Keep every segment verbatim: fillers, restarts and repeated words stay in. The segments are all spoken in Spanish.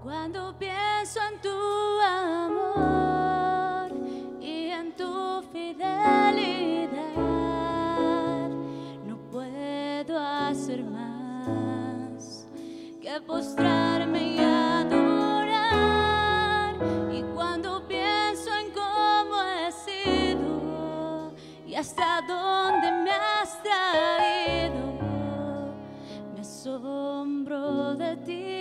Cuando pienso en tu amor y en tu fidelidad, no puedo hacer más que postrarme y adorar. Y cuando pienso en cómo he sido y hasta dónde me has traído, me asombro de ti.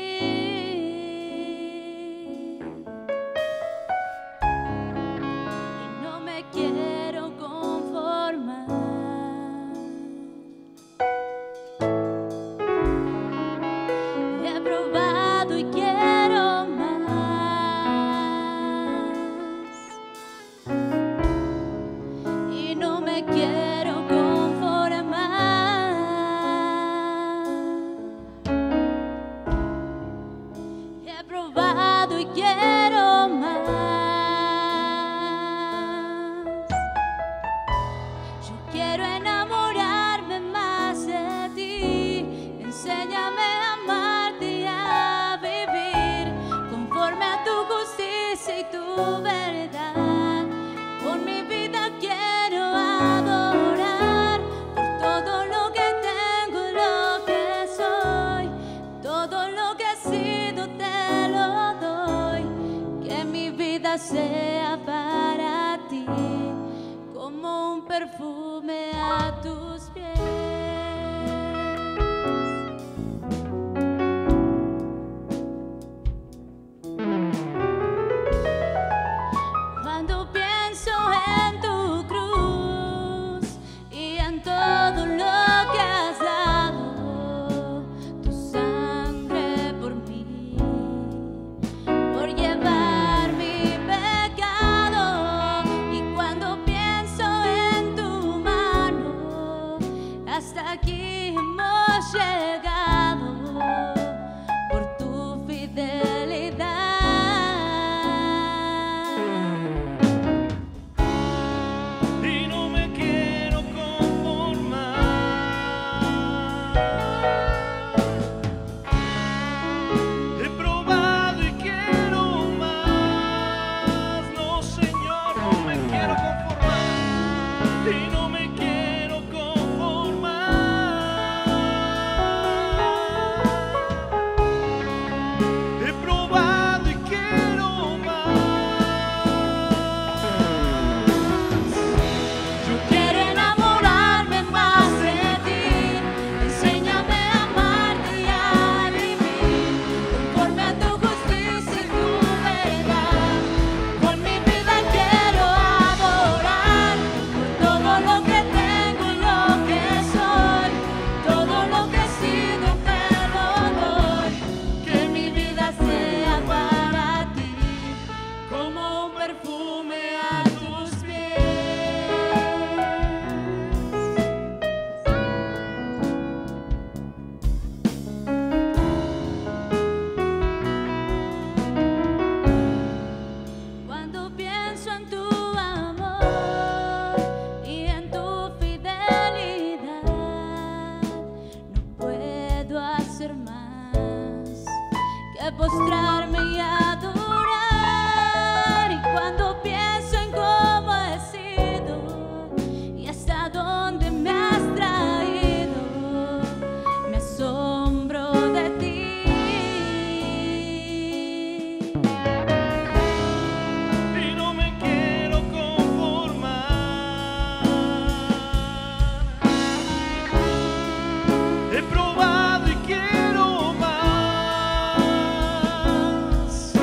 Sea para ti como un perfume a tus pies. Cuando pienso en tu cruz y en todo lo que has dado, tu sangre por mí, por llevar hasta aquí hemos llegado por tu fidelidad. Y no me quiero conformar. He probado y quiero más. No, Señor, no me quiero conformar. Y no me quiero postrarme y adorar. Y cuando pienso en cómo he sido y hasta dónde me has traído, me asombro de ti. Y no me quiero conformar. He probado y quiero más.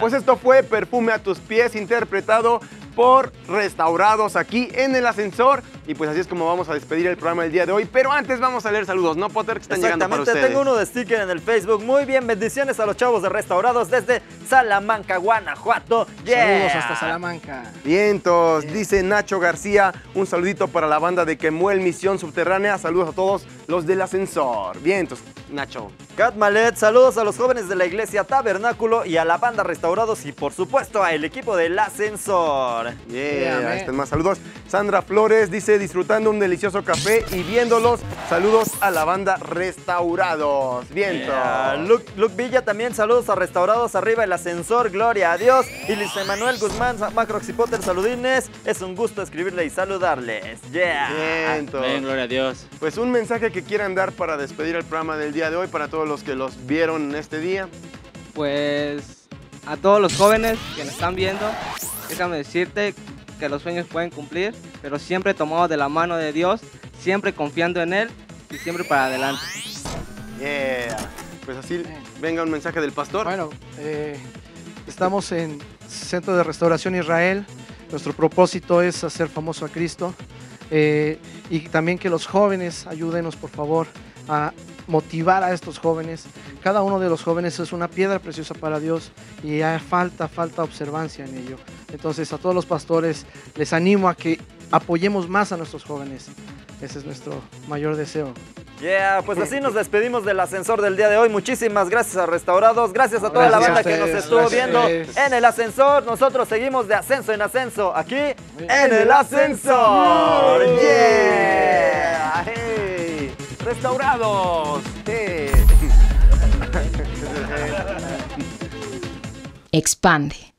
pues esto fue Perfume a tus pies, interpretado por Restaurados aquí en El Ascensor. Y pues así es como vamos a despedir el programa del día de hoy. Pero antes vamos a leer saludos, ¿no, Potter? Que están llegando para ustedes. Tengo uno de sticker en el Facebook. Muy bien, bendiciones a los chavos de Restaurados desde Salamanca, Guanajuato. Yeah. Saludos hasta Salamanca. Vientos, yeah. Dice Nacho García, un saludito para la banda de Quemuel Misión Subterránea. Saludos a todos los del Ascensor. Vientos, Nacho. Cat Malet, saludos a los jóvenes de la iglesia Tabernáculo y a la banda Restaurados y por supuesto al equipo del Ascensor. Yeah, yeah, están más saludos. Sandra Flores dice, disfrutando un delicioso café y viéndolos. Saludos a la banda Restaurados. Vientos. Yeah. Luke, Luke Villa también, saludos a Restaurados, arriba el Ascensor, gloria a Dios. Y Luis Emanuel Guzmán, Macrox y Potter, saludines. Es un gusto escribirle y saludarles. Yeah. Vientos. Amén, gloria a Dios. Pues un mensaje que quieran dar para despedir el programa del día de hoy, para todos los que los vieron este día. Pues a todos los jóvenes que nos están viendo, déjame decirte que los sueños pueden cumplir, pero siempre tomados de la mano de Dios, siempre confiando en Él y siempre para adelante. Yeah. Pues así, venga un mensaje del pastor. Bueno, eh, estamos en Centro de Restauración Israel. Nuestro propósito es hacer famoso a Cristo. Eh, y también que los jóvenes, ayúdenos por favor a motivar a estos jóvenes. Cada uno de los jóvenes es una piedra preciosa para Dios y hay falta, falta observancia en ello. Entonces a todos los pastores les animo a que apoyemos más a nuestros jóvenes. Ese es nuestro mayor deseo. Yeah, pues así nos despedimos del Ascensor del día de hoy. Muchísimas gracias a Restaurados, gracias a toda gracias la banda que nos estuvo gracias. viendo en El Ascensor. Nosotros seguimos de ascenso en ascenso aquí en, en El Ascensor. Yeah. Hey. Restaurados. Hey. Expande.